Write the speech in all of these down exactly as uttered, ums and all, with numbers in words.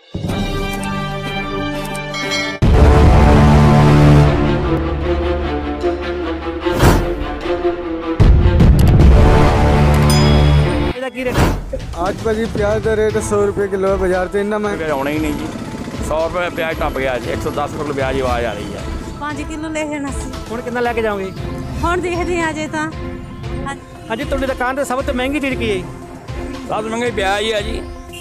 आज भाजी प्याज का रेट सौ रुपये किलो है बाजार से। इन्ना महंगा आना ही नहीं जी, सौ रुपये प्याज टप गया जी, एक सौ दस रुपये प्याज आवाज आ रही है। पाँच किलो ले जाना सी ਹੁਣ ਕਿੰਨਾ ਲੈ ਕੇ ਜਾਓਗੇ? ਹੁਣ ਦੇਖਦੇ ਆ ਜੇ ਤਾਂ ਹਾਂਜੀ ਤੁਹਾਡੀ ਦੁਕਾਨ ਤੇ ਸਭ ਤੋਂ ਮਹਿੰਗੀ ਚੀਜ਼ ਕੀ ਹੈ? ਸਭ ਤੋਂ ਮਹਿੰਗਾ ਪਿਆਜ ਹੀ ਹੈ ਜੀ।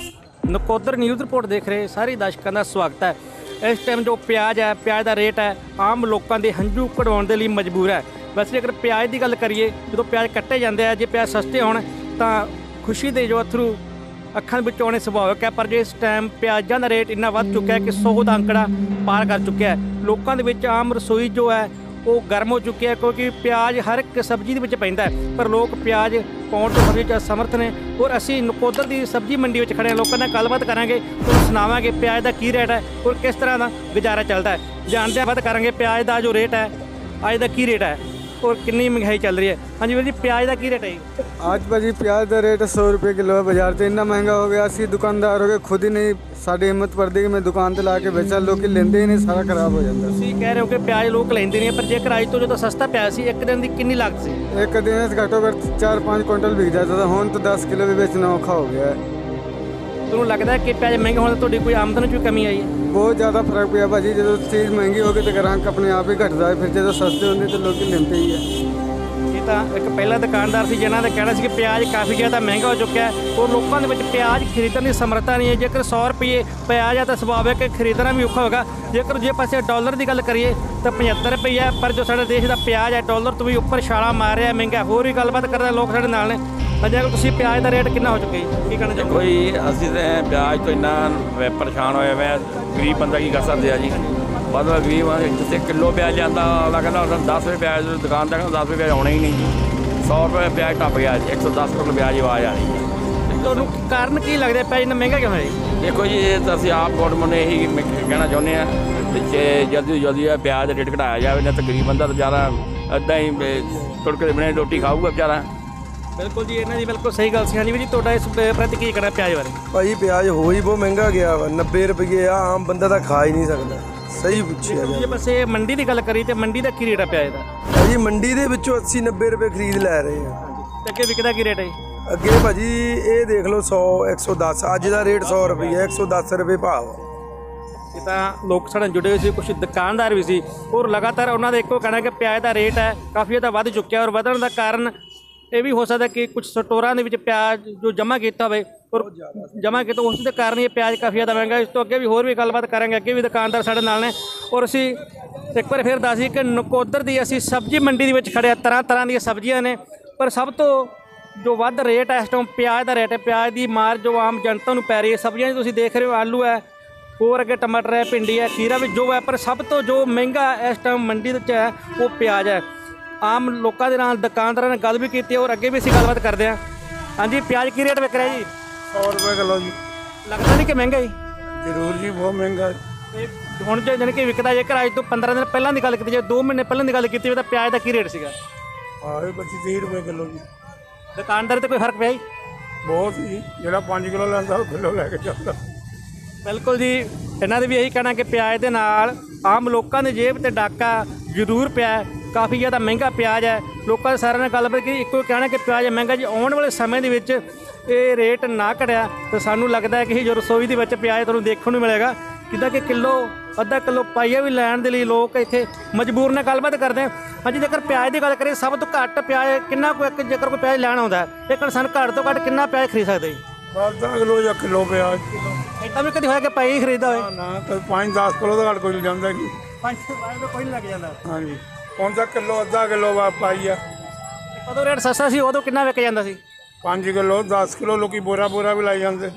ਨਕੋਦਰ ਨਿਊਜ਼ ਰਿਪੋਰਟ ਦੇਖ ਰਹੇ ਸਾਰੇ ਦਰਸ਼ਕਾਂ ਦਾ ਸਵਾਗਤ ਹੈ। ਇਸ ਟਾਈਮ ਜੋ ਪਿਆਜ਼ ਹੈ, ਪਿਆਜ਼ ਦਾ ਰੇਟ ਹੈ ਆਮ ਲੋਕਾਂ ਦੇ ਹੰਝੂ ਕਢਵਾਉਣ ਦੇ ਲਈ ਮਜਬੂਰ ਹੈ। ਵੈਸੇ ਜੇਕਰ ਪਿਆਜ਼ ਦੀ ਗੱਲ ਕਰੀਏ, ਜਦੋਂ ਪਿਆਜ਼ ਕੱਟੇ ਜਾਂਦੇ ਆ, ਜੇ ਪਿਆਜ਼ ਸਸਤੇ ਹੋਣ ਤਾਂ ਖੁਸ਼ੀ ਦੇ ਜੋ ਅਥਰੂ ਅੱਖਾਂ ਵਿੱਚ ਆਉਣੇ ਸੁਭਾਵਿਕ ਹੈ। ਪਰ ਜੇ ਇਸ ਟਾਈਮ ਪਿਆਜ਼ਾਂ ਦਾ ਰੇਟ ਇੰਨਾ ਵੱਧ ਚੁੱਕਿਆ ਕਿ ਸੌ ਦਾ ਅੰਕੜਾ ਪਾਰ ਕਰ ਚੁੱਕਿਆ ਹੈ। ਲੋਕਾਂ ਦੇ ਵਿੱਚ ਆਮ ਰਸੋਈ ਜੋ ਹੈ ਉਹ ਗਰਮ ਹੋ ਚੁੱਕੀ ਹੈ, ਕਿਉਂਕਿ ਪਿਆਜ਼ ਹਰ ਇੱਕ ਸਬਜ਼ੀ ਦੇ ਵਿੱਚ ਪੈਂਦਾ ਹੈ। ਪਰ ਲੋਕ ਪਿਆਜ਼ ਪਾਉਣ ਤੋਂ ਹਜੇ ਚ ਸਮਰਥ ਨੇ। ਔਰ ਅਸੀਂ ਨਕੋਦਰ ਦੀ ਸਬਜ਼ੀ ਮੰਡੀ ਵਿੱਚ ਖੜੇ ਹਾਂ, ਲੋਕਾਂ ਨਾਲ ਗੱਲਬਾਤ ਕਰਾਂਗੇ, ਤੁਹਾਨੂੰ ਸੁਣਾਵਾਂਗੇ ਪਿਆਜ਼ ਦਾ ਕੀ ਰੇਟ ਹੈ ਔਰ ਕਿਸ ਤਰ੍ਹਾਂ ਦਾ ਗੁਜ਼ਾਰਾ ਚੱਲਦਾ ਹੈ। ਜਾਣਦੇ ਹਾਂ, ਬਾਤ ਕਰਾਂਗੇ ਪਿਆਜ਼ ਦਾ ਜੋ ਰੇਟ ਹੈ, ਅੱਜ ਦਾ ਕੀ ਰੇਟ ਹੈ और कितनी महंगाई चल रही है। हाँ जी भाई जी, प्याज का की रेट है? आज भाजी प्याज का रेट सौ रुपये किलो है बाजार से। इन्ना महंगा हो गया, असी दुकानदार हो गए खुद ही नहीं, साड़ी हिम्मत पड़ती कि मैं दुकान से ला के बेचा, लोग लेंदे ही नहीं, सारा खराब हो जाता। ਤੁਸੀਂ ਕਹਿ ਰਹੇ ਹੋ ਕਿ ਪਿਆਜ਼ ਲੋਕ ਲੈਂਦੇ ਨਹੀਂ, ਪਰ ਜੇਕਰ ਅੱਜ ਤੋਂ ਜਦੋਂ ਸਸਤਾ ਪਿਆਜ਼ ਸੀ, ਇੱਕ ਦਿਨ ਦੀ ਕਿੰਨੀ लागत ਸੀ? एक दिन में घटो घट चार पाँच कुंटल बिक जाता था, हुण तो दस किलो भी बेचना औखा हो गया है। ਤੁਹਾਨੂੰ ਲੱਗਦਾ ਹੈ ਕਿ ਪਿਆਜ਼ ਮਹਿੰਗੇ ਹੋਣ ਤੋਂ ਤੁਹਾਡੀ ਕੋਈ ਆਮਦਨ 'ਚ ਵੀ ਕਮੀ ਆਈ ਹੈ? बहुत ज़्यादा फर्क पिया भाजी। जो चीज़ महंगी होगी तो ग्राहक अपने आप ही घटता है, फिर जो सस्ते होंगे तो लोग लेते ही है। ਤਾਂ ਇੱਕ ਪਹਿਲਾ ਦੁਕਾਨਦਾਰ ਸੀ ਜਿਨ੍ਹਾਂ ਦਾ ਕਹਿਣਾ ਸੀ ਕਿ ਪਿਆਜ਼ ਕਾਫੀ ਜ਼ਿਆਦਾ ਮਹਿੰਗਾ ਹੋ ਚੁੱਕਿਆ ਹੈ ਔਰ ਲੋਕਾਂ ਦੇ ਵਿੱਚ ਪਿਆਜ਼ ਖਰੀਦਣ ਦੀ ਸਮਰੱਥਾ ਨਹੀਂ ਹੈ। ਜੇਕਰ ਸੌ ਰੁਪਏ ਪਿਆਜ਼ ਹੈ ਤਾਂ ਸੁਭਾਵਿਕ ਹੈ ਖਰੀਦਣਾ ਵੀ ਔਖਾ ਹੋਗਾ। ਜੇਕਰ ਜੇ ਪਾਸੇ ਡਾਲਰ ਦੀ ਗੱਲ ਕਰੀਏ ਤਾਂ ਪਝੱਤਰ ਰੁਪਏ ਹੈ, ਪਰ ਜੋ ਸਾਡੇ ਦੇਸ਼ ਦਾ ਪਿਆਜ਼ ਹੈ ਡਾਲਰ ਤੋਂ ਵੀ ਉੱਪਰ ਛਾਲਾ ਮਾਰ ਰਿਹਾ ਮਹਿੰਗਾ। ਹੋਰ ਵੀ ਗੱਲਬਾਤ ਕਰਦੇ ਲੋਕ ਸਾਡੇ ਨਾਲ ਨੇ। ਅਜੇ ਤੁਸੀਂ ਪਿਆਜ਼ ਦਾ ਰੇਟ ਕਿੰਨਾ ਹੋ ਚੁੱਕਿਆ ਜੀ, ਕੀ ਕਹਿਣਾ ਚਾਹੋਗੇ? ਕੋਈ ਅਸੀਂ ਤਾਂ ਪਿਆਜ ਤੋਂ ਇੰਨਾ ਪਰੇਸ਼ਾਨ ਹੋਇਆ ਹੋਇਆ, ਗਰੀਬ ਬੰਦਾ ਕੀ ਕਰ ਸਕਦੇ ਆ ਜੀ। ਬਾਅਦ ਵਿੱਚ ਗਰੀਬ ਜਿੱਥੇ ਕਿਲੋ ਪਿਆਜ ਲਿਆਂਦਾ ਅਗਲਾ ਕਹਿੰਦਾ ਦਸ ਰੁਪਏ ਪਿਆਜ, ਦੁਕਾਨ ਦਾ ਕਹਿੰਦਾ ਦਸ ਰੁਪਏ ਪਿਆਜ ਆਉਣਾ ਹੀ ਨਹੀਂ ਜੀ, ਸੌ ਰੁਪਏ ਪਿਆਜ ਟੱਪ ਗਿਆ ਜੀ, ਇੱਕ ਸੌ ਦਸ ਰੁਪਏ ਪਿਆਜ ਆਵਾਜ਼ ਆ ਰਹੀ ਹੈ। ਤੁਹਾਨੂੰ ਕਾਰਨ ਕੀ ਲੱਗਦਾ ਪਿਆਜ਼ ਇੰਨਾ ਮਹਿੰਗਾ ਕਿਉਂ ਹੋਇਆ ਜੀ? ਦੇਖੋ ਜੀ, ਇਹ ਤਾਂ ਅਸੀਂ ਆਪ ਗੌਰਮੈਂਟ ਨੂੰ ਇਹੀ ਕਹਿਣਾ ਚਾਹੁੰਦੇ ਹਾਂ ਕਿ ਜਲਦੀ ਤੋਂ ਜਲਦੀ ਇਹ ਪਿਆਜ ਦਾ ਰੇਟ ਘਟਾਇਆ ਜਾਵੇ, ਨਹੀਂ ਤਾਂ ਗਰੀਬ ਬੰਦਾ ਤਾਂ ਵਿਚਾਰਾ ਇੱਦਾਂ ਹੀ ਤੁੜਕੇ ਬਣੇ ਰੋਟੀ ਖਾਊਗਾ ਵਿਚਾਰਾ। ਬਿਲਕੁਲ ਜੀ, ਇਹਨਾਂ ਦੀ ਬਿਲਕੁਲ ਸਹੀ ਗੱਲ ਸੀ। ਹਾਂਜੀ ਵੀ ਜੀ, ਤੁਹਾਡਾ ਇਸ ਪ੍ਰਤੀ ਕੀ ਕਹਿਣਾ ਪਿਆਜ਼ ਬਾਰੇ? ਭਾਈ ਪਿਆਜ਼ ਹੋ ਹੀ ਬਹੁਤ ਮਹਿੰਗਾ ਗਿਆ ਵਾ, ਨੱਬੇ ਰੁਪਏ ਆ, ਆਮ ਬੰਦਾ ਤਾਂ ਖਾ ਹੀ ਨਹੀਂ ਸਕਦਾ। ਸਹੀ ਪੁੱਛਿਆ ਜੇ ਬਸ ਇਹ ਮੰਡੀ ਦੀ ਗੱਲ ਕਰੀ ਤੇ ਮੰਡੀ ਦਾ ਕੀ ਰੇਟ ਹੈ ਪਿਆਜ਼ ਦਾ? ਭਾਜੀ ਮੰਡੀ ਦੇ ਵਿੱਚੋਂ ਅੱਸੀ ਨੱਬੇ ਰੁਪਏ ਖਰੀਦ ਲੈ ਰਹੇ ਆ। ਤੇ ਅੱਗੇ ਵਿਕਦਾ ਕੀ ਰੇਟ ਹੈ? ਅੱਗੇ ਭਾਜੀ ਇਹ ਦੇਖ ਲਓ ਸੌ ਇੱਕ ਸੌ ਦਸ, ਅੱਜ ਦਾ ਰੇਟ ਸੌ ਰੁਪਏ, ਇੱਕ ਸੌ ਦਸ ਰੁਪਏ ਭਾਅ। ਇਹ ਤਾਂ ਲੋਕ ਸਾਡੇ ਜੁੜੇ ਹੋਏ ਸੀ, ਕੁਝ ਦੁਕਾਨਦਾਰ ਵੀ ਸੀ ਔਰ ਲਗਾਤਾਰ ਉਹਨਾਂ ਦਾ ਇੱਕੋ ਕਹਿਣਾ ਕਿ ਪਿਆਜ਼ ਦਾ ਰੇਟ ਹੈ ਕਾਫੀ ਜ਼ਿਆਦਾ ਵੱਧ ਚੁੱਕਿਆ। ਔਰ ਵਧਣ ਦਾ ਕਾਰਨ ਇਹ ਵੀ ਹੋ ਸਕਦਾ ਕਿ ਕੁਝ ਸਟੋਰਾਂ ਦੇ ਵਿੱਚ ਪਿਆਜ਼ ਜੋ ਜਮ੍ਹਾਂ ਕੀਤਾ ਹੋਵੇ ਔਰ ਜਮ੍ਹਾਂ ਕੀਤਾ ਉਸ ਦੇ ਕਾਰਨ ਇਹ ਪਿਆਜ਼ ਕਾਫੀ ਜ਼ਿਆਦਾ ਮਹਿੰਗਾ। ਇਸ ਤੋਂ ਅੱਗੇ ਵੀ ਹੋਰ ਵੀ ਗੱਲਬਾਤ ਕਰਾਂਗੇ, ਅੱਗੇ ਵੀ ਦੁਕਾਨਦਾਰ ਸਾਡੇ ਨਾਲ ਨੇ। ਔਰ ਅਸੀਂ ਇੱਕ ਵਾਰ ਫਿਰ ਦੱਸ ਦਈਏ ਕਿ ਨਕੋਦਰ ਦੀ ਅਸੀਂ ਸਬਜ਼ੀ ਮੰਡੀ ਦੇ ਵਿੱਚ ਖੜ੍ਹੇ ਹਾਂ, ਤਰ੍ਹਾਂ ਤਰ੍ਹਾਂ ਦੀਆਂ ਸਬਜ਼ੀਆਂ ਨੇ, ਪਰ ਸਭ ਤੋਂ ਜੋ ਵੱਧ ਰੇਟ ਹੈ ਇਸ ਟਾਈਮ ਪਿਆਜ਼ ਦਾ ਰੇਟ ਹੈ। ਪਿਆਜ਼ ਦੀ ਮਾਰ ਜੋ ਆਮ ਜਨਤਾ ਨੂੰ ਪੈ ਰਹੀ ਹੈ। ਸਬਜ਼ੀਆਂ ਤੁਸੀਂ ਦੇਖ ਰਹੇ ਹੋ, ਆਲੂ ਹੈ, ਹੋਰ ਅੱਗੇ ਟਮਾਟਰ ਹੈ, ਭਿੰਡੀ ਹੈ, ਖੀਰਾ ਵੀ ਜੋ ਹੈ, ਪਰ ਸਭ ਤੋਂ ਜੋ ਮਹਿੰਗਾ ਇਸ ਟਾਈਮ ਮੰਡੀ ਵਿੱਚ ਹੈ ਉਹ ਪਿਆਜ਼ ਹੈ। ਆਮ ਲੋਕਾਂ ਦੇ ਨਾਲ ਦੁਕਾਨਦਾਰਾਂ ਨੇ ਗੱਲ ਵੀ ਕੀਤੀ ਔਰ ਅੱਗੇ ਵੀ ਅਸੀਂ ਗੱਲਬਾਤ ਕਰਦੇ ਹਾਂ। ਹਾਂਜੀ, ਪਿਆਜ਼ ਕੀ ਰੇਟ ਵਿਕ ਰਿਹਾ ਜੀ? सौ रुपये किलो जी। ਲੱਗਦਾ ਨਹੀਂ ਕਿ ਮਹਿੰਗਾ ਜੀ? जरूर जी, बहुत महंगा। ਤੇ ਹੁਣ ਜੇ ਜਾਣੀ ਕਿ ਵਿਕਦਾ, ਜੇਕਰ ਅੱਜ ਤੋਂ ਪੰਦਰਾਂ ਦਿਨ ਪਹਿਲਾਂ ਦੀ ਗੱਲ ਕੀਤੀ ਜਾਵੇ, ਦੋ ਮਹੀਨੇ ਪਹਿਲਾਂ ਦੀ ਗੱਲ ਕੀਤੀ ਜਾਵੇ ਤਾਂ ਪਿਆਜ਼ ਦਾ ਕੀ ਰੇਟ ਸੀਗਾ? हाँ पच्चीस तीह रुपये किलो जी। ਦੁਕਾਨਦਾਰ 'ਤੇ ਕੋਈ ਫਰਕ ਪਿਆ ਜੀ? बहुत जी, जो पाँच किलो लेंदा वो किलो लैके चलता। ਬਿਲਕੁਲ ਜੀ, ਇਹਨਾਂ ਦੇ ਵੀ ਇਹੀ ਕਹਿਣਾ ਕਿ ਪਿਆਜ਼ ਦੇ ਨਾਲ ਆਮ ਲੋਕਾਂ ਦੀ ਜੇਬ ਤੇ ਡਾਕਾ ਜ਼ਰੂਰ ਪਿਆ। ਕਾਫੀ ਜ਼ਿਆਦਾ ਮਹਿੰਗਾ ਪਿਆਜ਼ ਹੈ। ਲੋਕਾਂ ਦੇ ਸਾਰਿਆਂ ਨੇ ਗੱਲਬਾਤ ਕੀਤੀ, ਇੱਕੋ ਕਹਿਣਾ ਕਿ ਪਿਆਜ਼ ਮਹਿੰਗਾ ਜੀ। ਆਉਣ ਵਾਲੇ ਸਮੇਂ ਦੇ ਵਿੱਚ ਇਹ ਰੇਟ ਨਾ ਘਟਿਆ ਤਾਂ ਸਾਨੂੰ ਲੱਗਦਾ ਹੈ ਕਿ ਜੋ ਰਸੋਈ ਦੇ ਵਿੱਚ ਪਿਆਜ਼ ਤੁਹਾਨੂੰ ਦੇਖਣ ਨੂੰ ਮਿਲੇਗਾ, ਜਿੱਦਾਂ ਕਿ ਕਿਲੋ ਅੱਧਾ ਕਿਲੋ ਪਾਈਆ ਵੀ ਲੈਣ ਦੇ ਲਈ ਲੋਕ ਇੱਥੇ ਮਜਬੂਰ ਨੇ। ਗੱਲਬਾਤ ਕਰਦੇ ਹਾਂ। ਹਾਂਜੀ, ਜੇਕਰ ਪਿਆਜ਼ ਦੀ ਗੱਲ ਕਰੀਏ, ਸਭ ਤੋਂ ਘੱਟ ਪਿਆਜ਼ ਕਿੰਨਾ ਕੁ ਇੱਕ ਜੇਕਰ ਕੋਈ ਪਿਆਜ਼ ਲੈਣ ਆਉਂਦਾ ਹੈ ਇੱਕ ਇਨਸਾਨ ਘੱਟ ਤੋਂ ਘੱਟ ਕਿੰਨਾ ਪਿਆਜ਼ ਖਰੀਦ ਸਕਦੇ ਜੀ? ਅੱਧਾ ਕਿਲੋ ਜਾਂ ਕਿਲੋ ਪਿਆਜ਼। ਇੱਦਾਂ ਵੀ ਕਦੀ ਹੋਇਆ ਕਿ ਪਾਈ ਹੀ ਖਰੀਦਦਾ ਹੋਵੇ? ਨਾ ਤਾਂ ਪੰਜ ਦਸ ਕਿਲੋ ਦਾ ਘੱਟ ਕੋਈ ਜਾਂਦਾ ਨਹੀਂ। ਪੰਜ ਪੰਜ ਤੋਂ ਕੋਈ ਨਹੀਂ ਲੱਗ ਜਾਂਦਾ। ਹਾਂਜੀ, ਪੌਂਦਾ ਕਿਲੋ ਅੱਧਾ ਕਿਲੋ ਵਾ ਪਾਈ ਆ। ਕਦੋਂ ਰੇਟ ਸਸਤਾ ਸੀ ਉਦੋਂ ਕਿੰਨਾ ਵਿਕ ਜਾਂਦਾ ਸੀ? ਪੰਜ ਕਿਲੋ ਦਸ ਕਿਲੋ ਲੋਕੀ ਬੋਰਾ ਬੋਰਾ ਵੀ ਲਾਈ ਜਾਂਦੇ।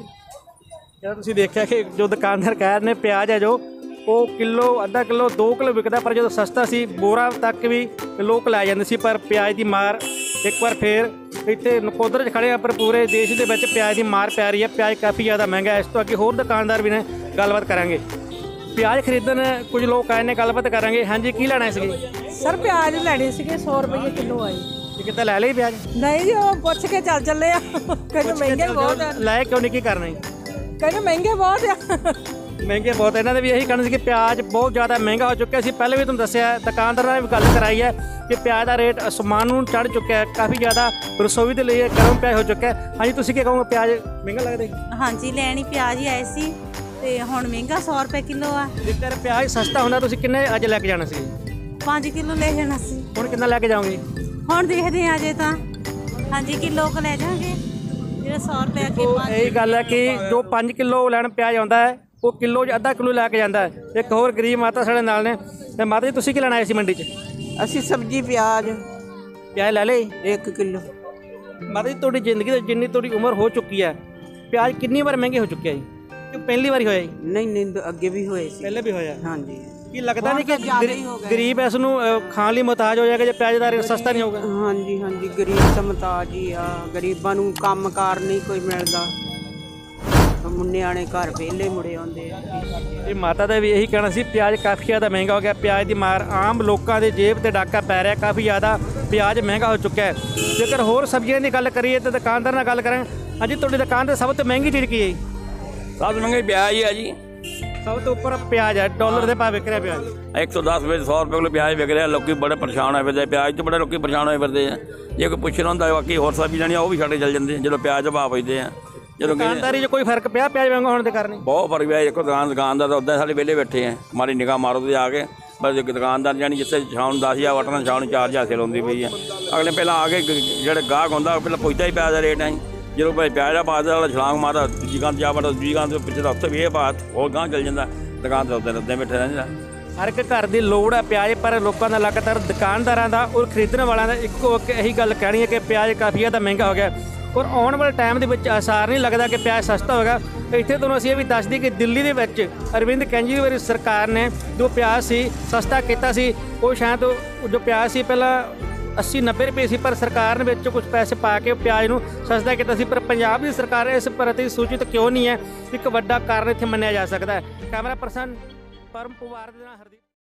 ਜਦੋਂ ਤੁਸੀਂ ਦੇਖਿਆ ਕਿ ਜੋ ਦੁਕਾਨਦਾਰ ਕਹਿ ਰਹੇ ਨੇ ਪਿਆਜ਼ ਹੈ ਜੋ ਉਹ ਕਿਲੋ ਅੱਧਾ ਕਿਲੋ ਦੋ ਕਿਲੋ ਵਿਕਦਾ, ਪਰ ਜਦੋਂ ਸਸਤਾ ਸੀ ਬੋਰਾ ਤੱਕ ਵੀ ਲੋਕ ਲੈ ਜਾਂਦੇ ਸੀ। ਪਰ ਪਿਆਜ਼ ਦੀ ਮਾਰ ਇੱਕ ਵਾਰ ਫੇਰ ਇੱਥੇ ਨਕੋਦਰ 'ਚ ਖੜ੍ਹੇ ਆ, ਪਰ ਪੂਰੇ ਦੇਸ਼ ਦੇ ਵਿੱਚ ਪਿਆਜ਼ ਦੀ ਮਾਰ ਪੈ ਰਹੀ ਹੈ। ਪਿਆਜ਼ ਕਾਫੀ ਜ਼ਿਆਦਾ ਮਹਿੰਗਾ ਹੈ। ਇਸ ਤੋਂ ਅੱਗੇ ਹੋਰ ਦੁਕਾਨਦਾਰ ਵੀ ਨੇ, ਗੱਲਬਾਤ ਕਰਾਂਗੇ। ਪਿਆਜ਼ ਖਰੀਦਣ ਕੁਝ ਲੋਕ ਆਏ ਨੇ, ਗੱਲਬਾਤ ਕਰਾਂਗੇ। ਹਾਂਜੀ, ਕੀ ਲੈਣਾ ਸੀਗੀ? ਸਰ ਪਿਆਜ਼ ਲੈਣੇ ਸੀਗੇ, ਸੌ ਰੁਪਏ ਕਿਲੋ ਆਈ। ਕਿਤੇ ਲੈ ਲਈ ਪਿਆਜ਼? ਨਹੀਂ ਜੀ, ਉਹ ਪੁੱਛ ਕੇ ਚੱਲ ਚੱਲੇ ਆ, ਕਹਿੰਦੇ ਮਹਿੰਗੇ ਬਹੁਤ ਆ। ਲੈ ਕਿਉਂ ਨਹੀਂ, ਕੀ ਕਰਨਾ ਜੀ? ਕਹਿੰਦੇ ਮਹਿੰਗੇ ਬਹੁਤ ਆ। ਮਹਿੰਗੇ ਬਹੁਤ, ਇਹਨਾਂ ਦੇ ਵੀ ਇਹੀ ਕਹਿਣਾ ਸੀ ਕਿ ਪਿਆਜ਼ ਬਹੁਤ ਜ਼ਿਆਦਾ ਮਹਿੰਗਾ ਹੋ ਚੁੱਕਿਆ ਸੀ। ਪਹਿਲੇ ਵੀ ਤੁਹਾਨੂੰ ਦੱਸਿਆ, ਦੁਕਾਨਦਾਰਾਂ ਨੇ ਵੀ ਗੱਲ ਕਰਾਈ ਹੈ ਕਿ ਪਿਆਜ਼ ਦਾ ਰੇਟ ਅਸਮਾਨ ਨੂੰ ਚੜ੍ਹ ਚੁੱਕਿਆ ਹੈ, ਕਾਫੀ ਜ਼ਿਆਦਾ ਰਸੋਈ ਦੇ ਲਈ ਗਰਮ ਪਿਆਜ਼ ਹੋ ਚੁੱਕਿਆ ਹੈ। ਹਾਂਜੀ, ਤੁਸੀਂ ਕੀ ਕਹੋਗੇ, ਪਿਆਜ਼ ਮਹਿੰਗਾ ਲੱਗਦਾ? ਹਾਂਜੀ, ਲੈਣੀ ਪਿਆਜ਼ ਹੀ ਆਏ ਸੀ ਤੇ ਹੁਣ ਮਹਿੰਗਾ ਸੌ ਰੁਪਏ ਕਿਲੋ ਆ। ਜੇਕਰ ਪਿਆਜ਼ ਸਸਤਾ ਹੁੰਦਾ ਤੁਸੀਂ ਕਿੰਨੇ ਅੱਜ ਲੈ ਕੇ ਜਾਣਾ ਸੀ? ਪੰਜ ਕਿਲੋ ਲੈ ਜਾਣਾ ਸੀ। ਹੁਣ ਕਿੰਨਾ ਲੈ ਕੇ ਜਾਓਗੇ? ਹੁਣ ਦੇਖਦੇ ਆ ਜੇ ਤਾਂ ਹਾਂਜੀ ਕਿਲੋ ਕੁ ਲੈ ਜਾਵਾਂਗੇ, ਜਿਹੜਾ ਸੌ ਰੁਪਏ ਅੱਗੇ ਪੰਜ। ਇਹ ਗੱਲ ਹੈ ਕਿ ਜੋ ਪੰਜ ਕਿਲੋ ਲੈਣ ਪਿਆਜ਼ ਆਉਂਦਾ ਹੈ ਉਹ ਕਿਲੋ 'ਚ ਅੱਧਾ ਕਿਲੋ ਲੈ ਕੇ ਜਾਂਦਾ ਹੈ। ਇੱਕ ਹੋਰ ਗਰੀਬ ਮਾਤਾ ਸਾਡੇ ਨਾਲ ਨੇ। ਤੇ ਮਾਤਾ ਜੀ, ਤੁਸੀਂ ਕੀ ਲੈਣ ਆਏ ਸੀ ਮੰਡੀ 'ਚ? ਅਸੀਂ ਸਬਜ਼ੀ ਪਿਆਜ਼ ਪਿਆਜ਼ ਲੈ ਲਏ ਇੱਕ ਕਿਲੋ। ਮਾਤਾ ਜੀ, ਤੁਹਾਡੀ ਜ਼ਿੰਦਗੀ ਦੇ ਜਿੰਨੀ ਤੁਹਾਡੀ ਉਮਰ ਹੋ ਚੁੱਕੀ ਹੈ, ਪਿਆਜ਼ ਕਿੰਨੀ ਵਾਰ ਮਹਿੰਗੇ ਹੋ ਚੁੱਕਿਆ ਜੀ? ਕਿ ਪਹਿਲੀ ਵਾਰੀ ਹੋਇਆ ਜੀ? ਨਹੀਂ ਨਹੀਂ, ਅੱਗੇ ਵੀ ਹੋਏ ਸੀ। ਪਹਿਲੇ ਵੀ ਹੋਇਆ। ਹਾਂਜੀ। ਕੀ ਲੱਗਦਾ ਨਹੀਂ ਕਿ ਗਰੀ- ਗਰੀਬ ਇਸ ਨੂੰ ਅ, ਖਾਣ ਲਈ ਮੁਹਤਾਜ ਹੋ ਜਾਏਗਾ ਜੇ ਪਿਆਜ਼ ਦਾ ਰੇਟ ਸਸਤਾ ਨਹੀਂ ਹੋਊਗਾ? ਹਾਂਜੀ ਹਾਂਜੀ, ਗਰੀਬ ਤਾਂ ਮੁਹਤਾਜ ਹੀ ਆ। ਗਰੀਬਾਂ ਨੂੰ ਕੰਮਕਾਰ ਨਹੀਂ ਕੋਈ ਮਿਲਦਾ, ਮੁੰਨਿਆਣੇ ਘਰ ਵਿਹਲੇ ਮੁੜੇ ਆਉਂਦੇ ਆ। ਇਹ ਮਾਤਾ ਦਾ ਵੀ ਇਹੀ ਕਹਿਣਾ ਸੀ, ਪਿਆਜ਼ ਕਾਫੀ ਜ਼ਿਆਦਾ ਮਹਿੰਗਾ ਹੋ ਗਿਆ। ਪਿਆਜ਼ ਦੀ ਮਾਰ ਆਮ ਲੋਕਾਂ ਦੇ ਜੇਬ ਤੇ ਡਾਕਾ ਪੈ ਰਿਹਾ, ਕਾਫੀ ਜ਼ਿਆਦਾ ਪਿਆਜ਼ ਮਹਿੰਗਾ ਹੋ ਚੁੱਕਾ ਹੈ। ਜੇਕਰ ਹੋਰ ਸਬਜ਼ੀਆਂ ਦੀ ਗੱਲ ਕਰੀਏ ਤਾਂ ਦੁਕਾਨਦਾਰ ਨਾਲ ਗੱਲ ਕਰਾਂ। ਹਾਂਜੀ, ਤੁਹਾਡੀ ਦੁਕਾਨ ਤੇ ਸਭ ਤੋਂ ਮਹਿੰਗੀ ਚੀਜ਼ ਕੀ ਹੈ ਜੀ? ਸਭ ਤੋਂ ਮਹਿੰਗੀ ਪਿਆਜ਼ ਹੀ ਆ ਜੀ। ਸਭ ਤੋਂ ਉੱਪਰ ਪਿਆਜ਼ ਹੈ, ਡਾਲਰ ਦੇ ਭਾਅ ਵਿਕ ਰਿਹਾ ਪਿਆਜ਼। ਇੱਕ ਸੌ ਦਸ ਰੁਪਏ ਸੌ ਰੁਪਏ ਕਿਲੋ ਪਿਆਜ਼ ਵਿਕ ਰਿਹਾ। ਲੋਕੀ ਬੜੇ ਪਰੇਸ਼ਾਨ ਹੋਏ ਫਿਰਦੇ, ਪਿਆਜ਼ ਤੋਂ ਬੜੇ ਲੋਕੀ ਪਰੇਸ਼ਾਨ ਹੋਏ ਫਿਰਦੇ ਆ। ਜੇ ਕੋਈ ਪੁੱਛਣਾ ਹੁੰਦਾ ਬਾਕੀ ਹੋਰ ਸਬਜ਼ੀ ਲੈਣੀ ਉਹ ਵੀ ਛੱਡ ਕੇ ਚੱਲ ਜਾਂਦੇ ਜਦੋਂ ਪਿਆਜ਼ ਦਾ ਭਾਅ ਪੁੱਛਦੇ ਆ। ਜਦੋਂ ਦੁਕਾਨਦਾਰੀ 'ਚ ਕੋਈ ਫਰਕ ਪਿਆ ਪਿਆਜ਼ ਮਹਿੰਗਾ ਹੋਣ ਦੇ ਕਾਰਨ? ਬਹੁਤ ਫਰਕ ਪਿਆ। ਦੇਖੋ ਦੁਕਾਨ ਦੁਕਾਨ ਦਾ ਤਾਂ ਉੱਦਾਂ ਸਾਡੇ ਵਿਹਲੇ ਬੈਠੇ ਆ, ਮਾਰੀ ਨਿਗਾਹ ਮਾਰੋ ਤੇ ਆ ਕੇ ਬਸ ਇੱਕ ਦੁਕਾਨਦਾਰ ਜਾਨੀ ਜਿੱਥੇ ਸ਼ਾਮ ਨੂੰ ਦਸ ਹਜ਼ਾਰ ਵਟਣਾ, ਸ਼ਾਮ ਨੂੰ ਚਾਰ ਹਜ਼ਾਰ ਸੇਲ ਹੁੰਦੀ ਪਈ ਆ। ਅਗਲੇ ਪਹਿਲਾਂ ਆ ਕੇ ਜਿਹੜੇ ਗਾਹਕ ਹੁੰਦਾ ਉਹ ਪਹਿਲਾਂ ਪੁੱਛਦਾ ਹੀ ਪਿਆਜ਼ ਦਾ ਰੇਟ ਹੈ। ਜਦੋਂ ਭਾਈ ਪਿਆਜ਼ ਦਾ ਭਾਅ ਵਾਲਾ ਛਲਾਂਗ ਮਾਰਦਾ ਦੂਜੀ ਦੁਕਾਨ ਜਾ ਵੜਦਾ, ਦੂਜੀ ਦੁਕਾਨ ਦੇ ਪਿੱਛੇ ਦਾ ਉੱਥੇ ਵੀ ਇਹ ਭਾਅ ਹੋਰ ਗਾਹ ਚੱਲ ਜਾਂਦਾ। ਦੁਕਾਨ ਤੇ ਉੱਤੇ ਉੱਤੇ ਬੈਠੇ ਰਹਿੰਦਾ। ਹਰ ਇੱਕ ਘਰ ਦੀ ਲੋੜ ਹੈ ਪਿਆਜ਼, ਪਰ ਲੋਕਾਂ ਦਾ ਲਗਾਤਾਰ ਦੁਕਾਨਦਾਰਾਂ ਦਾ ਔਰ ਖਰੀਦਣ ਵਾਲਿਆਂ ਦਾ ਇੱਕੋ ਇੱਕ ਇਹੀ ਗੱਲ ਕਹਿਣੀ ਹੈ ਕਿ ਪਿਆਜ਼ ਕਾਫੀ ਜ਼ਿਆਦਾ ਮਹਿੰਗਾ ਹੋ ਗਿਆ। ਔਰ ਆਉਣ ਵਾਲੇ ਟਾਈਮ ਦੇ ਵਿੱਚ ਆਸਾਰ ਨਹੀਂ ਲੱਗਦਾ ਕਿ ਪਿਆਜ਼ ਸਸਤਾ ਹੋਵੇਗਾ। ਇੱਥੇ ਤੁਹਾਨੂੰ ਅਸੀਂ ਇਹ ਵੀ ਦੱਸ ਦਈਏ ਕਿ ਦਿੱਲੀ ਦੇ ਵਿੱਚ ਅਰਵਿੰਦ ਕੇਜਰੀਵਾਲ ਸਰਕਾਰ ਨੇ ਜੋ ਪਿਆਜ਼ ਸੀ ਸਸਤਾ ਕੀਤਾ ਸੀ। ਉਹ ਸ਼ਾਇਦ ਜੋ ਪਿਆਜ਼ ਸੀ ਪਹਿਲਾਂ अस्सी नब्बे रुपये सी, पर सरकार ने विच कुछ पैसे पा के प्याज नूं सस्ता किया सी। पर पंजाब की सरकार इस प्रति सूचित क्यों नहीं है, एक वड्डा कारण इत्थे मन्निया जा सकता है। कैमरा पर्सन परम पुवार दे नाल हरदीप।